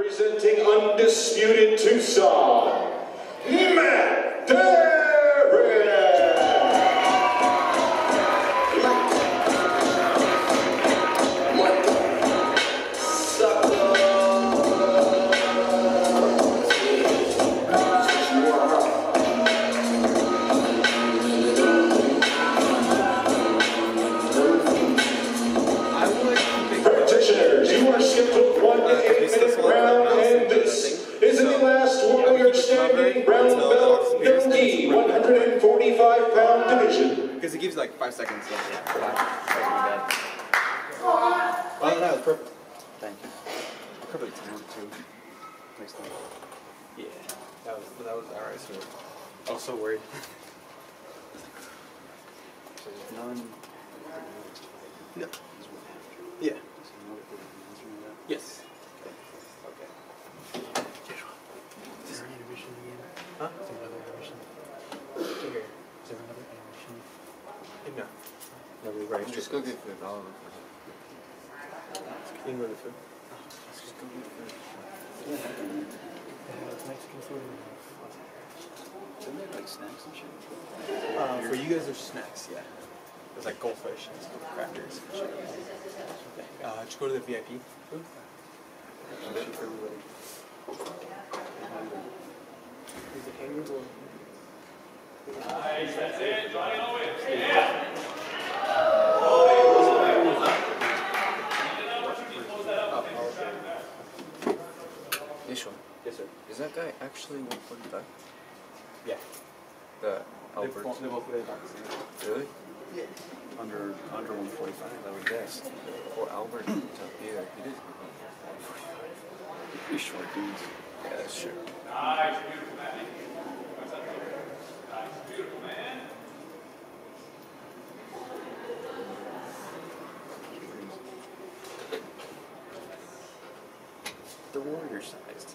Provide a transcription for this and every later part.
Representing undisputed Tucson, Matt Derrick. Practitioners, you are scheduled 1 to 8 minute round, and this is the last warrior standing brown belt 30, 145-pound division. Because it gives you like 5 seconds. So yeah, well, that was perfect. Thank you. Perfect time too. Next time. Yeah, that was alright. So I was so worried. So none. No. Yeah. Yes. Okay. Is there an animation again? Huh? Is there another animation? Here. Is there another animation? No. No, we right. Just go get food. I'll You can go to food. let's just go get food. They have Mexican food. Don't they have like snacks and shit? For you guys, there's snacks, yeah. There's like goldfish and some crackers and shit. Just go to the VIP food. Cheap for everybody. Is it hanging or? Nice, that's it. Johnny Owens. Ishwan, Yes, sir. is that guy actually 145? Yeah. The Albert. They both weigh about the same. Really? Yeah. Under 145, I would guess. Or Albert Tapia, he did. Pretty short dudes. Yeah, that's true. Nice, beautiful man. Nice, beautiful man. The warrior sized.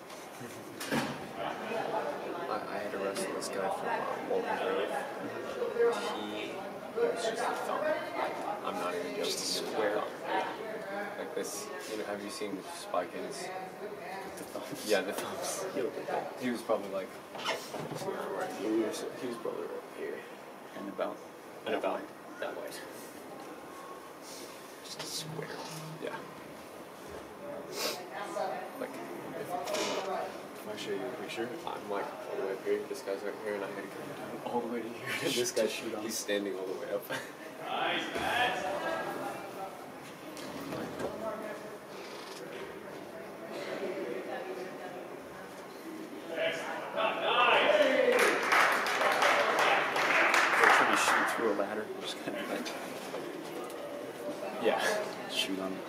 I had to wrestle this guy from Walton Grove. He was just a thumb. I'm not even joking. Just a square. Like this, you know, have you seen Spy Kids? The thumbs? Yeah, the thumbs. He was probably like, he was probably right here. And about that way. Just a square. Yeah. Like, if I show you a picture, I'm like all the way up here, this guy's right here, and I had to come down all the way to here. And this guy, he's standing all the way up. Nice, man. They're trying to shoot through a ladder, just kind of like, Yeah. shoot on it.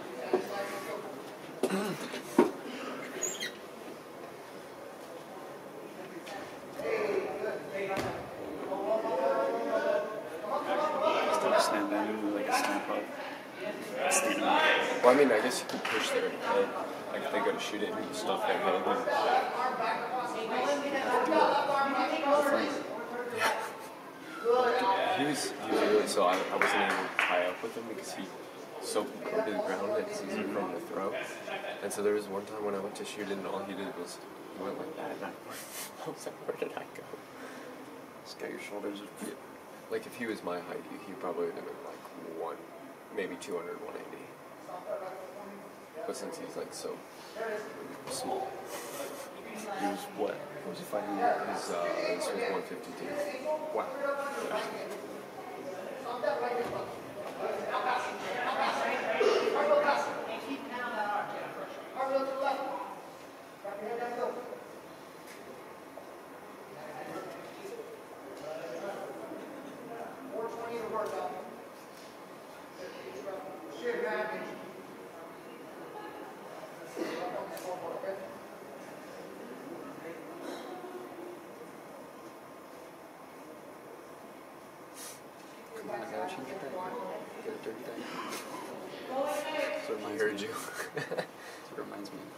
Stand down and do like a snap up. Stand up. Well, I mean, I guess you could push their head. Like if they go to shoot it and you stuff their head. Yeah. He was really, so I wasn't able to tie up with him because he so low to the ground and it's easy for him to throw. And so there was one time when I went to shoot it and all he did was, he went like that and I was like, where did I go? Just got your shoulders. Yeah. Like if he was my height, he probably would have been like maybe 200, 180. But since he's like so small, he was what? What was he fighting at? This was 152. Wow. Yeah. Come on, I gotta change your diaper. Get a dirty diaper. So it reminds me. So it reminds me.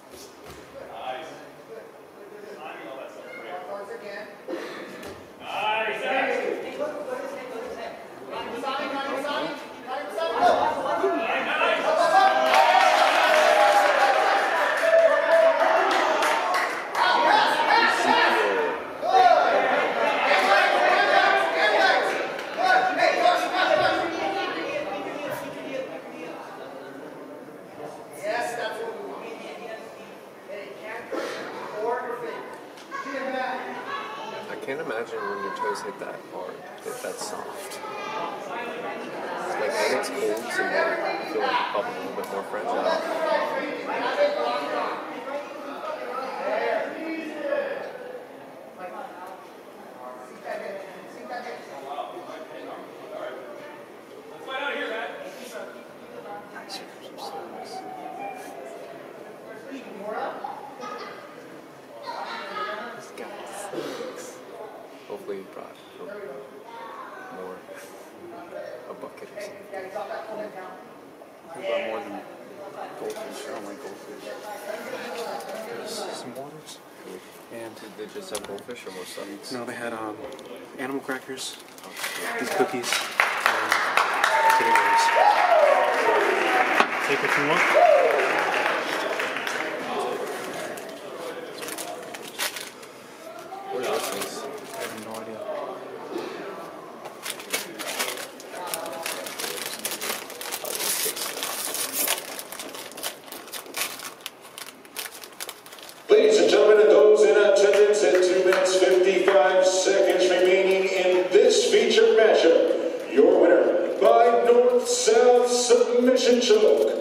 imagine when your toes hit that hard, that's soft. Like when it's cold, so you feel like you're probably a little bit more fragile. Hopefully you brought more, a bucket or something. I brought more than goldfish. I don't like goldfish. Some waters. And Did they just have goldfish or more stuff? no, they had animal crackers, Oh, these cookies, and chicken wings. So, take what you want. what are those things? I have no idea. Ladies and gentlemen, and those in attendance at 2 minutes 55 seconds remaining in this feature matchup, your winner by North-South submission choke.